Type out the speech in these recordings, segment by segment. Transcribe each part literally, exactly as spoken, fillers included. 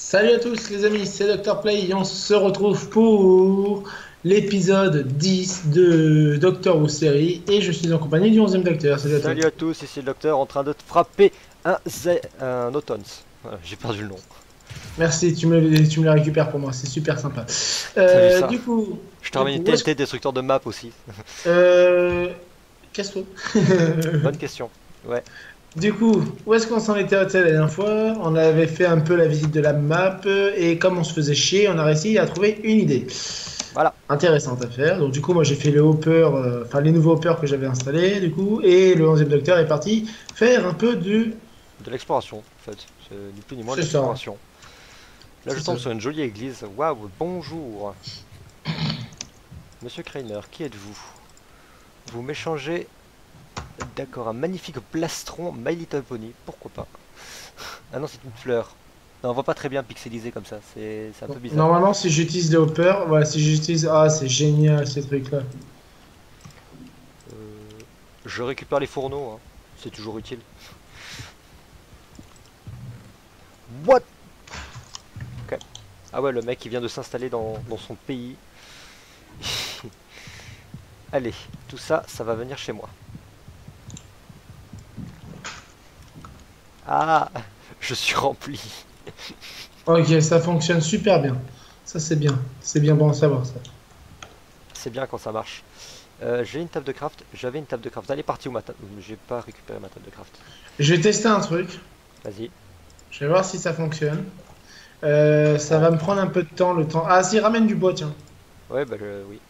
Salut à tous les amis, c'est Docteur Play et on se retrouve pour l'épisode dix de Doctor Who série et je suis en compagnie du onzième Docteur. Salut à toi. Salut à tous, ici le docteur en train de te frapper un, zé... un Autons. Voilà, j'ai perdu le nom. Merci, tu me, le- tu me le récupères pour moi, c'est super sympa. T'as vu Euh, ça? du coup, Je te du ramène coup, une où est-ce T N T destructeur de map aussi. euh, casse-toi. Bonne question. Ouais, Du coup, où est-ce qu'on s'en était arrêté la dernière fois? On avait fait un peu la visite de la map et comme on se faisait chier, on a réussi à trouver une idée voilà. intéressante à faire. Donc du coup, moi j'ai fait le hopper, euh, enfin les nouveaux hoppers que j'avais installés du coup, et le onzième docteur est parti faire un peu de... De l'exploration, en fait. C'est ni plus ni moins de C'est ça, l'exploration. Là, c'est je ça. tombe sur une jolie église. Waouh, bonjour. Monsieur Krainer, qui êtes-vous? Vous m'échangez... D'accord, un magnifique plastron My Little Pony. Pourquoi pas? Ah non, c'est une fleur. Non, on voit pas très bien pixelisé comme ça. C'est c'est un peu Donc, bizarre. normalement, si j'utilise les hoppers, voilà, si j'utilise... Ah, c'est génial ces trucs-là. Euh, je récupère les fourneaux, hein. C'est toujours utile. What? Ok. Ah ouais, le mec il vient de s'installer dans, dans son pays. Allez, tout ça, ça va venir chez moi. Ah, je suis rempli. Ok, ça fonctionne super bien. Ça c'est bien, c'est bien bon à savoir ça. C'est bien quand ça marche. Euh, j'ai une table de craft, j'avais une table de craft. Elle est partie où ma table? J'ai pas récupéré ma table de craft. Je vais tester un truc, Vas-y. je vais voir si ça fonctionne. Euh, ça Oh. va me prendre un peu de temps, le temps... Ah si, ramène du bois, tiens. Ouais, bah je- oui.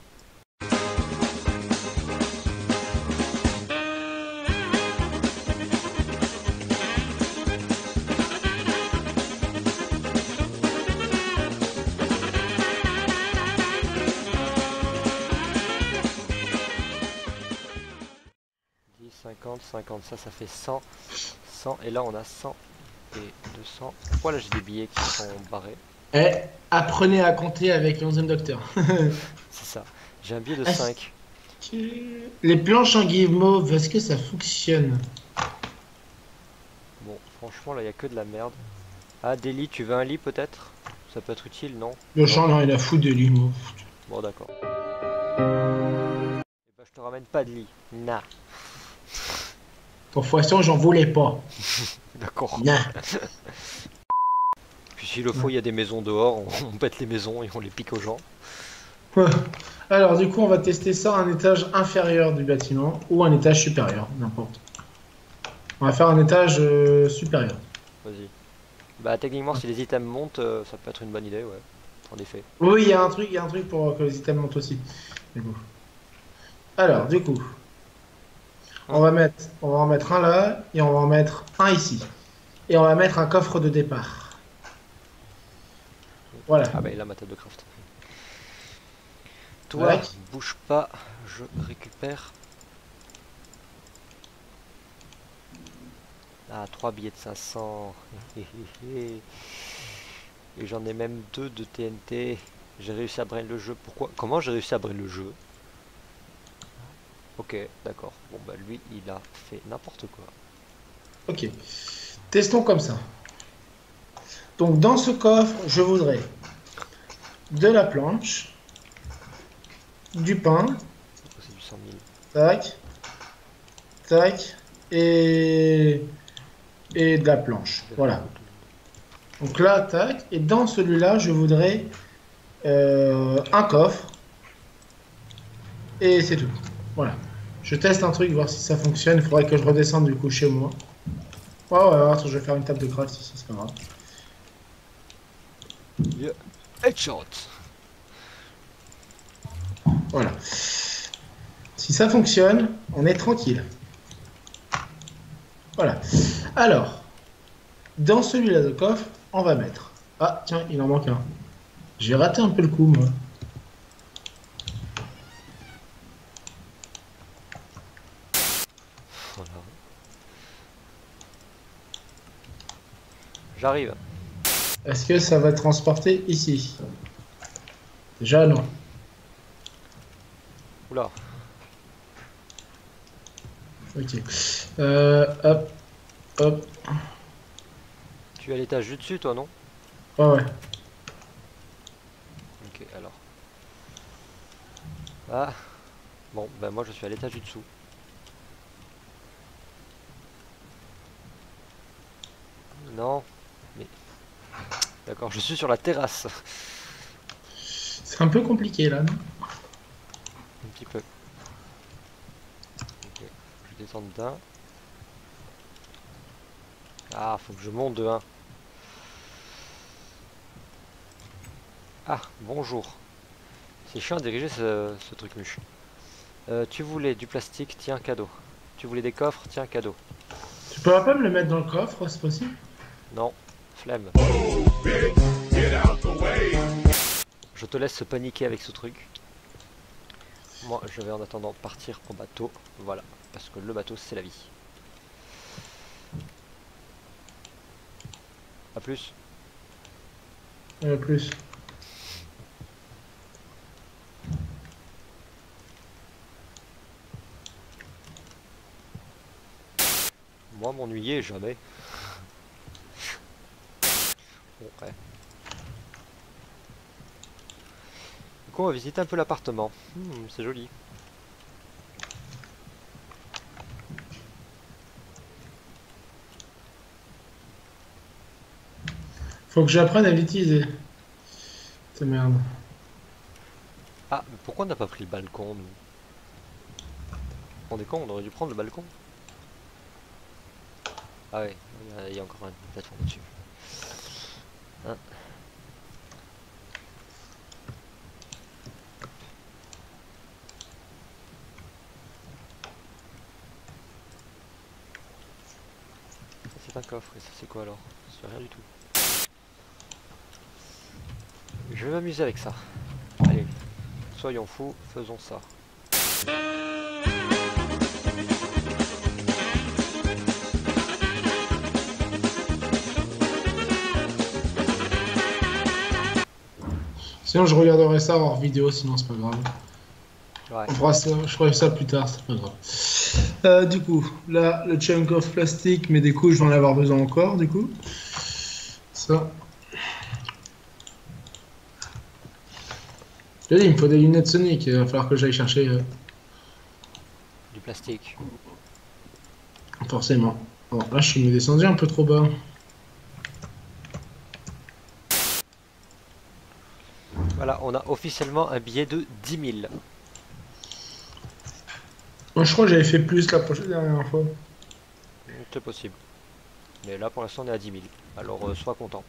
dix, cinquante, cinquante, ça, ça fait cent. cent, et là on a cent et deux cents. Pourquoi là j'ai des billets qui sont barrés? Eh, apprenez à compter avec le onzième docteur. C'est ça. J'ai un billet de Est-ce cinq. que les planches en guimauve, est-ce que ça fonctionne? Bon, franchement, là, il n'y a que de la merde. Ah, des lits, tu veux un lit peut-être? Ça peut être utile, non? Le Non? champ, non, il a foutu de l'humour. Bon, d'accord. Eh ben, je te ramène pas de lit. Nah. Pour façon, j'en voulais pas. D'accord. Nah. Puis s'il le faut, il y a des maisons dehors, on, on pète les maisons et on les pique aux gens. Alors, du coup, on va tester ça à un étage inférieur du bâtiment ou un étage supérieur, n'importe. On va faire un étage euh, supérieur. Vas-y. Bah, techniquement, si les items montent, euh, ça peut être une bonne idée, ouais. En effet. Oui, il y a un truc, il y a un truc pour que les items montent aussi. Du coup. Alors, du coup, on Hum. va mettre, on va en mettre un là et on va en mettre un ici. Et on va mettre un coffre de départ. Voilà. Ah, bah, là, ma table de craft. Toi, Tac. bouge pas, je récupère. Ah, trois billets de cinq cents. Et j'en ai même deux de T N T. J'ai réussi à brain le jeu. Pourquoi? Comment j'ai réussi à brain le jeu? Ok, d'accord. Bon, bah lui, il a fait n'importe quoi. Ok. Testons comme ça. Donc, dans ce coffre, je voudrais de la planche, du pain, C'est du cent mille. tac, tac, et, et de la planche. Voilà. Donc là, tac. Et dans celui-là, je voudrais euh, un coffre. Et c'est tout. Voilà. Je teste un truc, voir si ça fonctionne. Il faudrait que je redescende du coup chez moi. Ouais, ouais, ouais, attends, je vais faire une table de craft ici, c'est pas grave. Yeah. Headshot. Voilà. Si ça fonctionne, on est tranquille. Voilà. Alors, dans celui-là de coffre, on va mettre... Ah, tiens, il en manque un. J'ai raté un peu le coup, moi. Voilà. J'arrive. Est-ce que ça va transporter ici? Déjà, non. Oula. Ok. Euh, hop, hop. Tu es à l'étage du dessus, toi, non? Ouais, ouais. Ok, alors. Ah. Bon, ben moi je suis à l'étage du dessous. Non. Mais... D'accord, je suis sur la terrasse. C'est un peu compliqué là, non? Un petit peu. Ok, je descends d'un. Ah, faut que je monte de un. Ah, bonjour. C'est chiant à diriger ce, ce truc muche. Euh, tu voulais du plastique, tiens, cadeau. Tu voulais des coffres, tiens, cadeau. Tu pourras pas me le mettre dans le coffre, c'est possible? Non, flemme. Je te laisse paniquer avec ce truc. Moi, je vais en attendant partir au bateau. Voilà, parce que le bateau, c'est la vie. A plus. Euh, plus. Moi, m'ennuyer, jamais. Bon, ouais. Du coup, on va visiter un peu l'appartement. Hmm, c'est joli. Faut que j'apprenne à l'utiliser. C'est merde. Ah, mais pourquoi on n'a pas pris le balcon, nous? On est con, on aurait dû prendre le balcon. Ah ouais, il y a, il y a encore une plateforme dessus. Hein. Ça c'est un coffre, et ça c'est quoi alors? C'est rien du tout. Je vais m'amuser avec ça. Allez, soyons fous, faisons ça. Sinon, je regarderai ça hors vidéo, sinon c'est pas grave. Ouais. On fera ça, je ferai ça plus tard, c'est pas grave. Euh, du coup, là, le chunk of plastique, mais des coups, je vais en avoir besoin encore, du coup. Ça. Je te dis, il me faut des lunettes Sonic, il va falloir que j'aille chercher. Euh, Du plastique. forcément. Bon, là, je suis descendu un peu trop bas. Voilà, on a officiellement un billet de dix mille. Moi, je crois que j'avais fait plus la prochaine dernière fois. C'est possible. Mais là, pour l'instant, on est à dix mille. Alors, euh, sois content.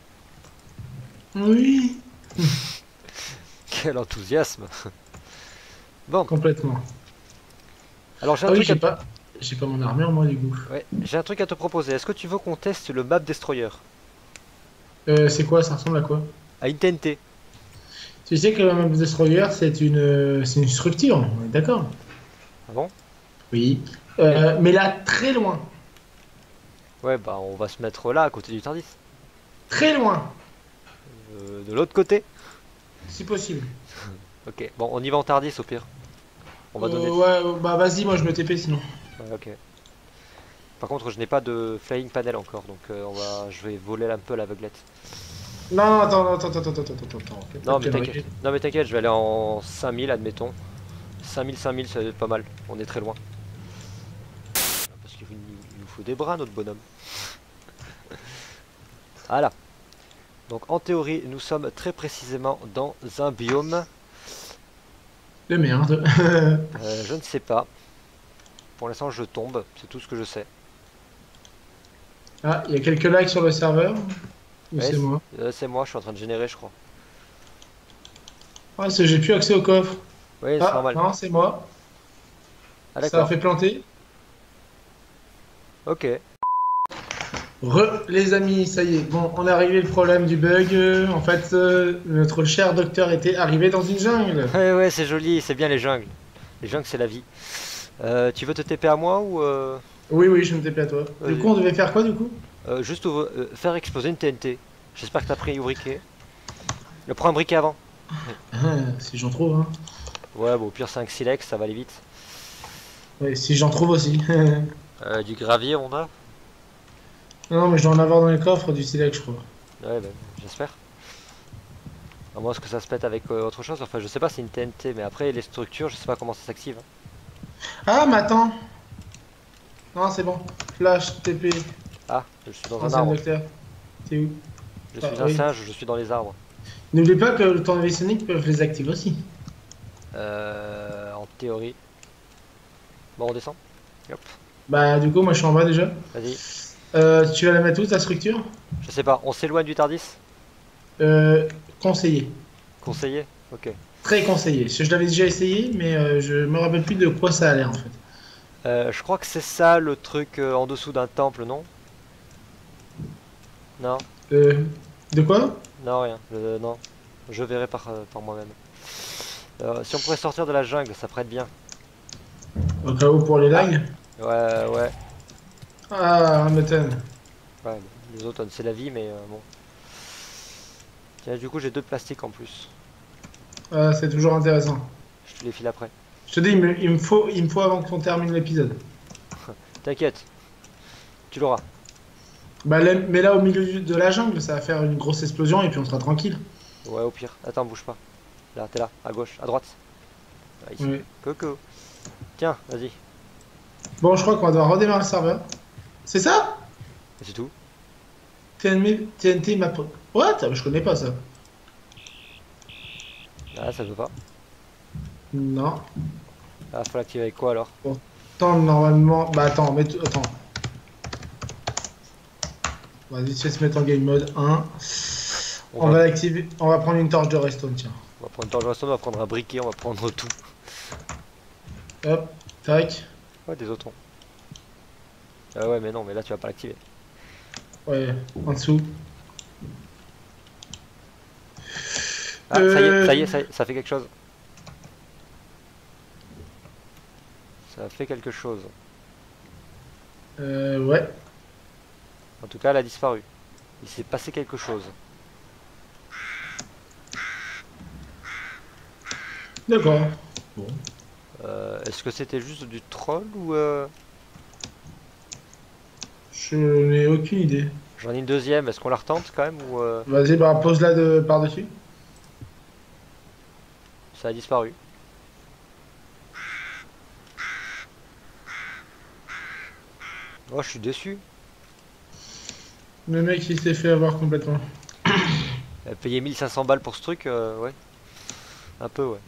Oui, Quel enthousiasme. Bon, complètement. alors j'ai un Ah oui, truc à j'ai pas, j'ai pas mon armure, moi, du coup. Ouais, j'ai un truc à te proposer. Est-ce que tu veux qu'on teste le Map Destroyer Euh, c'est quoi, ça ressemble à quoi? à une T N T? Tu sais que la Map Destroyer, c'est une, euh, c'est une structure, on est d'accord? Ah bon? Oui. Euh, mais là, très loin. Ouais, bah on va se mettre là, à côté du Tardis. Très loin, Euh, de l'autre côté? si possible. Ok, bon, on y va en Tardis au pire. On va Euh, donner... ouais, bah vas-y, moi je me T P sinon. Ouais, ok. Par contre, je n'ai pas de flying panel encore, donc euh, on va... je vais voler un peu à l'aveuglette. Non, attends, attends, attends, attends, attends, attends, attends. Fais pas Non, de mais conneries. t'inquiète. Non, mais t'inquiète, je vais aller en cinq mille, admettons. cinq mille, cinq mille, c'est pas mal. On est très loin. Parce qu'il nous, il nous faut des bras, notre bonhomme. Voilà. Donc en théorie, nous sommes très précisément dans un biome. De merde. Euh, je ne sais pas. Pour l'instant, je tombe. C'est tout ce que je sais. Ah, il y a quelques likes sur le serveur. Ou Ouais, c'est moi? euh, c'est moi, je suis en train de générer, je crois. Ah, c'est j'ai plus accès au coffre. Oui, c'est Ah, normal. non, c'est moi. Ah Ça a d'accord. fait planter. Ok. Re, les amis, ça y est. Bon, on a réglé le problème du bug. Euh, En fait, euh, notre cher docteur était arrivé dans une jungle. Ouais, ouais, c'est joli, c'est bien les jungles. Les jungles, c'est la vie. Euh, tu veux te T P à moi ou euh, Oui, oui, je me T P à toi. Du vas-y. coup, on devait faire quoi, du coup? euh, juste ouvre- euh, faire exploser une T N T. J'espère que t'as pris un briquet. Le prends un briquet avant. Ah, si j'en trouve, hein. Ouais, bon, au pire cinq silex, ça va aller vite. Ouais, si j'en trouve aussi. Euh, du gravier, on a. Non, mais je dois en avoir dans les coffres du silex, je crois. Ouais, bah, j'espère. À moins que ça se pète avec euh, autre chose. Enfin, je sais pas, c'est une T N T, mais après, les structures, je sais pas comment ça s'active. Ah, mais attends. Non, c'est bon. Flash, T P, Ah, je suis dans un ancien arbre. docteur. T'es où? Je Ah, suis un oui. singe, je suis dans les arbres. N'oublie pas que le tournevis sonique peuvent les activer aussi. Euh, en théorie. Bon, on descend. Hop, Bah, du coup, moi je suis en bas déjà. vas-y. Euh, tu vas la mettre où ta structure? Je sais pas, on s'éloigne du Tardis? Euh, conseillé. Conseiller? Ok. Très conseillé. Je l'avais déjà essayé, mais euh, je me rappelle plus de quoi ça a l'air en fait. Euh, je crois que c'est ça le truc euh, en dessous d'un temple, non? Non, Euh, de quoi? non, rien. Euh, non, je verrai par, euh, par moi-même. Euh, si on pourrait sortir de la jungle, ça pourrait être bien. Au cas où pour les Ah, lags. ouais, ouais. Ah, un button. Ouais, les automnes, c'est la vie, mais euh, bon. Tiens, du coup, j'ai deux plastiques en plus. Ah, c'est toujours intéressant. Je te les file après. Je te dis, il me, il me faut, il me faut avant qu'on termine l'épisode. T'inquiète, tu l'auras. Bah, là- mais là, au milieu du- de la jungle, ça va faire une grosse explosion et puis on sera tranquille. Ouais, au pire. Attends, bouge pas. Là, t'es là, à gauche, à droite. Ah, ici. Oui. Coco. Tiens, vas-y. Bon, je crois qu'on va devoir redémarrer le serveur. C'est ça? Et c'est tout. T N M T N T map. What? Je connais pas ça. Ah, ça veut pas. Non. Ah, faut l'activer avec quoi alors? Pourtant, normalement. Bah, attends, mets... attends. On va vite fait se mettre en game mode un. On On va, va l'activer. On va prendre une torche de redstone, tiens. on va prendre une torche de redstone, on va prendre un briquet, on va prendre tout. Hop, tac. Ouais, des autres. Ah ouais, mais non, mais là tu vas pas l'activer. Ouais, en dessous. Ah, ça y est, Euh, ça y est, ça y est, ça fait quelque chose. Ça fait quelque chose. euh, ouais. En tout cas, elle a disparu. Il s'est passé quelque chose. D'accord. Bon. Euh, Est-ce que c'était juste du troll ou euh... Je n'ai aucune idée. J'en ai une deuxième, est-ce qu'on la retente quand même ou euh, Vas-y, bah, pose-la de... par-dessus. ça a disparu? Oh, je suis déçu. Le mec, il s'est fait avoir complètement. Euh, Payer mille cinq cents balles pour ce truc, euh, ouais. Un peu, ouais.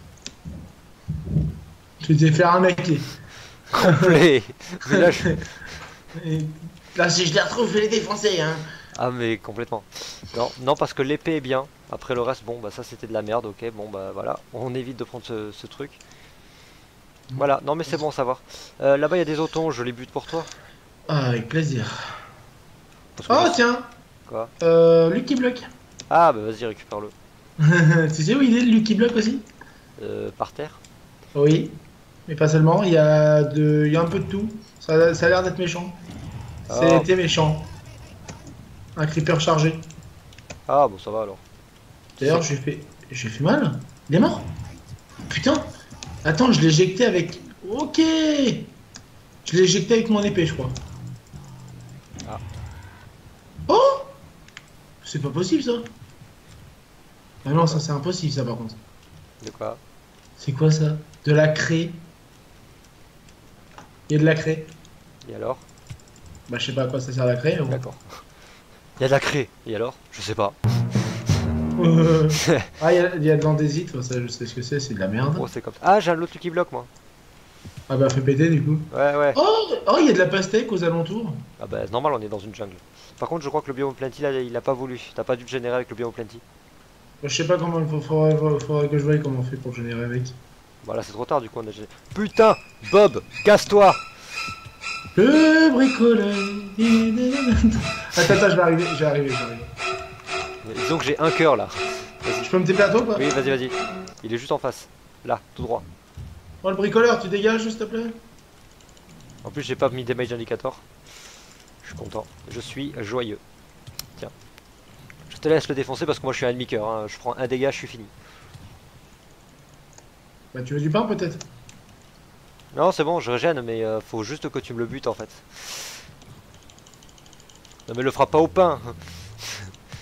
Tu t'es fait arnaquer. Complet. Mais là, je... Et là, si je les retrouve, je vais les défoncer, hein. Ah, mais complètement. Non, non, parce que l'épée est bien. Après le reste, bon, bah ça c'était de la merde, ok. Bon, bah voilà. On évite de prendre ce, ce truc. Voilà, non, mais c'est bon, à savoir. Euh, Là-bas, il y a des otons, je les bute pour toi. Ah, avec plaisir. Parce que Oh, je- tiens. Quoi? Euh, Lucky Block. Ah, bah vas-y, récupère-le. Tu sais où il est, le Lucky Block aussi? Euh, par terre? Oui. Mais pas seulement, il y a, de... il y a un peu de tout. Ça, ça a l'air d'être méchant. Ah, C'était méchant. Un creeper chargé. ah, bon, ça va alors. D'ailleurs, C'est- j'ai fait... j'ai fait mal. Il est mort. Putain. Attends, je l'ai éjecté avec... Ok. Je l'ai éjecté avec mon épée, je crois. Ah. Oh. C'est pas possible, ça. Ah non, ça, c'est impossible, ça, par contre. De quoi? C'est quoi, ça? De la craie. Il y a de la craie. Et alors? Bah, je sais pas à quoi ça sert la craie. mais bon. D'accord. Il y a de la craie. Et alors? Je sais pas. Euh, ah, il y a, il y a de l'andésite, ça je sais ce que c'est, c'est de la merde. Oh, c'est comme ça. Ah, j'ai un autre Lucky Block, moi. Ah bah fais péter du coup. Ouais, ouais. Oh, oh, il y a de la pastèque aux alentours. Ah bah, c'est normal, on est dans une jungle. Par contre, je crois que le biome plenty, là, il a pas voulu. T'as pas dû le générer avec le biome plenty. Bah, je sais pas comment il faut, faudrait, faudrait que je voie comment on fait pour générer avec. Voilà, c'est trop tard, du coup, on a généré. Putain! Bob! Casse-toi! Le bricoleur. Attends, attends, je vais arriver, je vais arriver, je vais arriver. Disons que j'ai un cœur, là. Vas-y. Je peux me taper à toi ou pas? Oui, vas-y, vas-y. Il est juste en face. Là, tout droit. Oh, le bricoleur, tu dégages s'il te plaît. En plus, j'ai pas mis damage indicator. Je suis content. Je suis joyeux. Tiens. Je te laisse le défoncer parce que moi je suis un demi-cœur. Hein. Je prends un dégât, je suis fini. Bah, tu veux du pain peut-être? Non, c'est bon, je régène, mais euh, faut juste que tu me le butes en fait. Non, mais le fera pas au pain.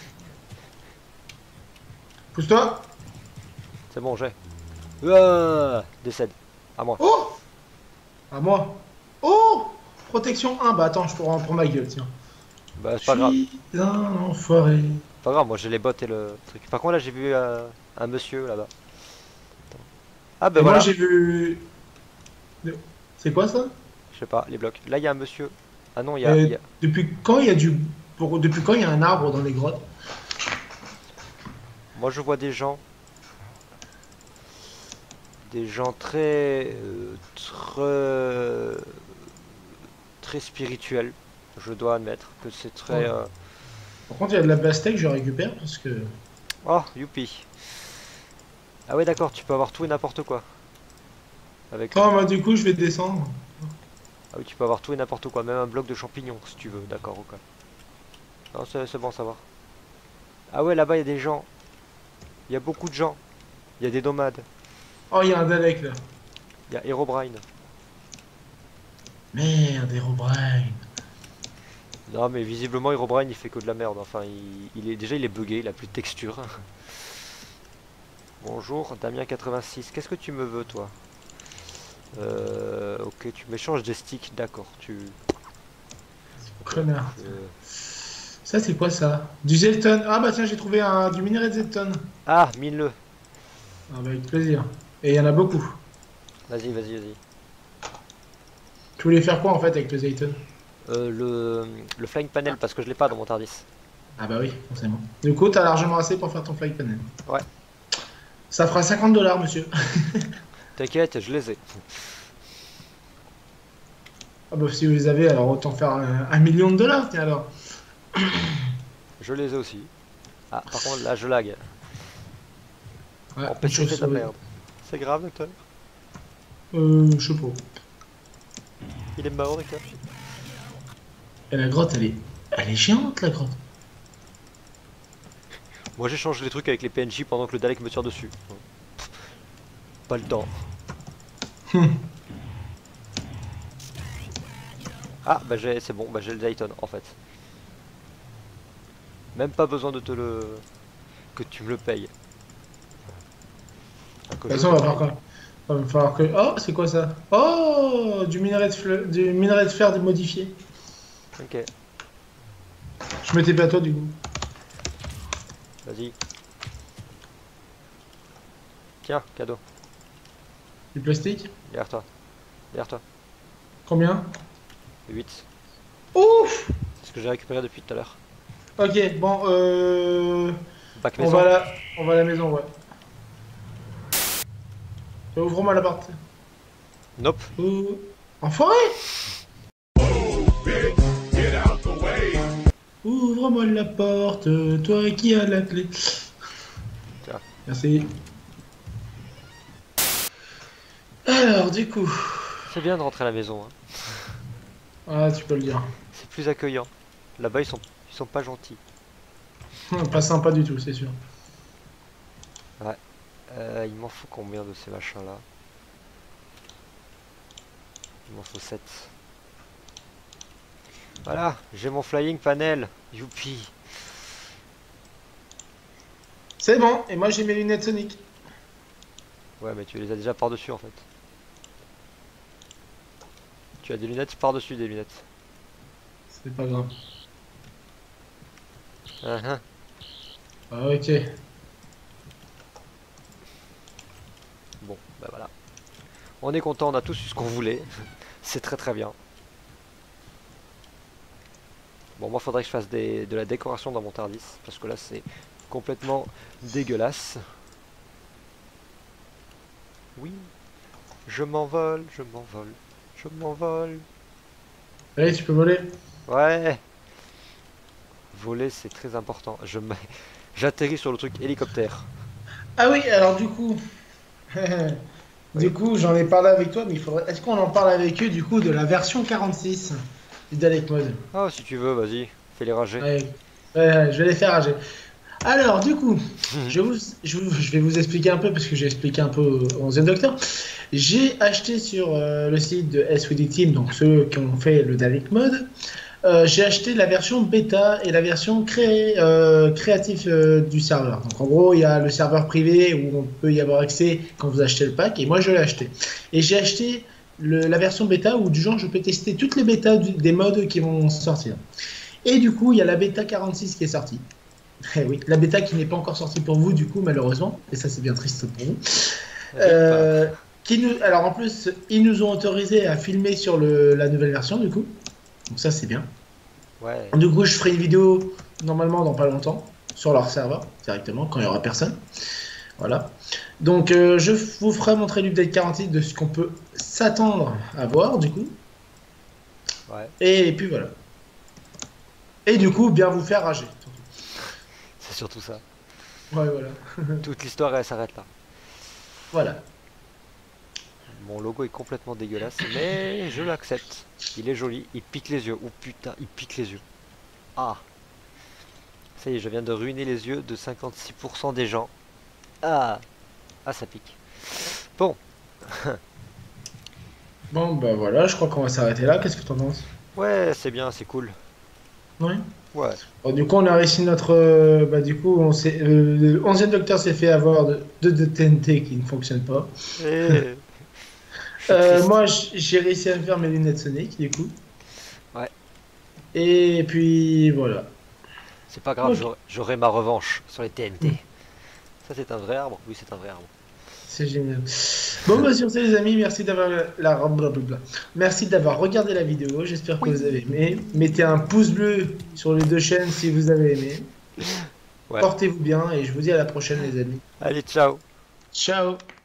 Pousse-toi. C'est bon, j'ai. Euh, décède. À moi. Oh. À moi. Oh. Protection un. Bah attends, je pourrais en prendre ma gueule, tiens. Bah, c'est Je pas grave. suis un enfoiré. Pas grave, moi j'ai les bottes et le truc. Par contre, là j'ai vu euh, un monsieur là-bas. Ah, ben Et moi voilà. j'ai vu... C'est quoi ça? Je sais pas, les blocs. Là il y a un monsieur. Ah non, il y a. il Euh, y a- Depuis quand il y a du... pour- Depuis quand il y a un arbre dans les grottes? Moi je vois des gens. Des gens très. euh, très. très spirituels. Je dois admettre que c'est très. Ouais. euh, Par contre, il y a de la pastèque, je récupère parce que... Oh, youpi. Ah ouais, d'accord, tu peux avoir tout et n'importe quoi. Avec. Oh, bah du coup, je vais descendre. Ah oui, tu peux avoir tout et n'importe quoi, même un bloc de champignons si tu veux, d'accord, ok. Non, c'est c'est bon à savoir. Ah ouais, là-bas il y a des gens. Il y a beaucoup de gens. Il y a des nomades. Oh, il y a un Dalek là. Il y a Herobrine. Merde, Herobrine. Non mais visiblement Herobrine il fait que de la merde. Enfin il, il est déjà il est bugué, il a plus de texture. Bonjour Damien quatre-vingt-six. Qu'est-ce que tu me veux toi? euh, Ok, tu m'échanges des sticks, d'accord. Tu. Connard. Euh, Ça, c'est quoi ça? Du Zelton. Ah bah tiens, j'ai trouvé un... du minerai de Zelton. Ah, mine-le. Ah bah avec plaisir. Et il y en a beaucoup. Vas-y, vas-y, vas-y. Tu voulais faire quoi en fait avec le Zelton? Euh, le, le flying panel parce que je l'ai pas dans mon Tardis. Ah bah oui, forcément. Du coup, t'as largement assez pour faire ton fly panel. Ouais. Ça fera cinquante dollars, monsieur. T'inquiète, je les ai. Ah bah si vous les avez, alors autant faire un, un million de dollars, tiens alors. Je les ai aussi. Ah, par contre là je lag. Ouais, En une P C c'est de la chauve-souris. merde. C'est grave docteur. Euh, je sais pas. Il est mort docteur. Et la grotte, elle est... Elle est géante, la grotte. Moi j'échange les trucs avec les P N J pendant que le Dalek me tire dessus. Pff, pas le temps. Ah bah j'ai c'est bon, bah j'ai le Dayton en fait. Même pas besoin de te le. Que tu me le payes. Enfin, que De toute je façon, on te va faire paye. quoi? Il va falloir que... Oh, c'est quoi ça? Oh, du minerai de, fleur... du minerai de fer modifié. Ok, Je m'étais pas à toi, du coup. vas-y. Tiens, cadeau. Du plastique? Derrière toi. Derrière toi. Combien? huit. Ouf! C'est ce que j'ai récupéré depuis tout à l'heure. Ok, bon, euh... Bac On maison. va, à la... on va à la maison, ouais. Ouvre-moi la porte. Nope. Oh. Enfoiré! Ouvre-moi la porte, toi qui as la clé. Tiens. Merci. Alors, du coup... C'est bien de rentrer à la maison. Hein. Ah, tu peux le dire. C'est plus accueillant. Là-bas ils sont ils sont pas gentils. Pas sympa du tout, c'est sûr. Euh, il m'en faut combien de ces machins là? Il m'en faut sept. Voilà, j'ai mon flying panel. Youpi. C'est bon, et moi j'ai mes lunettes Sonic. Ouais mais tu les as déjà par-dessus en fait. Tu as des lunettes par-dessus des lunettes. C'est pas grave. Uh -huh. Ah, ok. Bon, bah voilà. On est content, on a tous eu ce qu'on voulait. C'est très très bien. Bon, moi faudrait que je fasse des, de la décoration dans mon Tardis. Parce que là c'est complètement dégueulasse. Oui. Je m'envole, je m'envole, je m'envole. Allez, tu peux voler. Ouais. Voler c'est très important. Je mets- J'atterris sur le truc hélicoptère. Ah oui, alors du coup... Oui. Du coup, j'en ai parlé avec toi, mais il faudrait... Est-ce qu'on en parle avec eux, du coup, de la version quarante-six du Dalek Mode? Ah si tu veux, vas-y. Fais-les rager. Ouais, ouais, ouais, je vais les faire rager. Alors, du coup, je, vous, je, vous- je vais vous expliquer un peu, parce que j'ai expliqué un peu au onzième Docteur. J'ai acheté sur euh, le site de S W D Team, donc ceux qui ont fait le Dalek Mode, Euh, j'ai acheté la version bêta et la version créé, euh, créatif euh, du serveur. Donc en gros, il y a le serveur privé où on peut y avoir accès quand vous achetez le pack, et moi je l'ai acheté. Et j'ai acheté le- la version bêta où du genre je peux tester toutes les bêtas du- des mods qui vont sortir. Et du coup, il y a la bêta quarante-six qui est sortie. Eh oui, la bêta qui n'est pas encore sortie pour vous, du coup, malheureusement. Et ça, c'est bien triste pour vous. Rip. Euh, qui nous, alors en plus, ils nous ont autorisé à filmer sur le, la nouvelle version, du coup. Donc ça, c'est bien. Ouais. Du coup, je ferai une vidéo normalement dans pas longtemps sur leur serveur directement quand il y aura personne. Voilà. Donc, euh, je vous ferai montrer l'update quarante de ce qu'on peut s'attendre à voir, du coup. Ouais. Et, puis voilà. Et du coup, bien vous faire rager. Surtout. C'est surtout ça. Ouais, voilà. Toute l'histoire, elle s'arrête là. Voilà. Mon logo est complètement dégueulasse, mais je l'accepte. Il est joli, il pique les yeux. Oh putain, il pique les yeux. Ah. Ça y est, je viens de ruiner les yeux de cinquante-six pour cent des gens. Ah. Ah, ça pique. Bon. Bon, bah voilà, je crois qu'on va s'arrêter là. Qu'est-ce que t'en penses? Ouais, c'est bien, c'est cool. Ouais. Ouais. Bon, du coup, on a réussi notre. Euh, bah, du coup, on s'est, euh, le onzième docteur s'est fait avoir de, de, de T N T qui ne fonctionnent pas. Et... Je suis Euh, triste. moi, j- j'ai réussi à me faire mes lunettes Sonic, du coup. Ouais. Et puis, voilà. C'est pas grave, Ok. j'aurai- j'aurai ma revanche sur les T N T. Ça, c'est un vrai arbre? Oui, c'est un vrai arbre. C'est génial. Bon, bah, sur ce, les amis, merci d'avoir la... blablabla. Merci d'avoir regardé la vidéo. J'espère que Oui. vous avez aimé. Mettez un pouce bleu sur les deux chaînes si vous avez aimé. Ouais. Portez-vous bien et je vous dis à la prochaine, les amis. Allez, ciao. Ciao!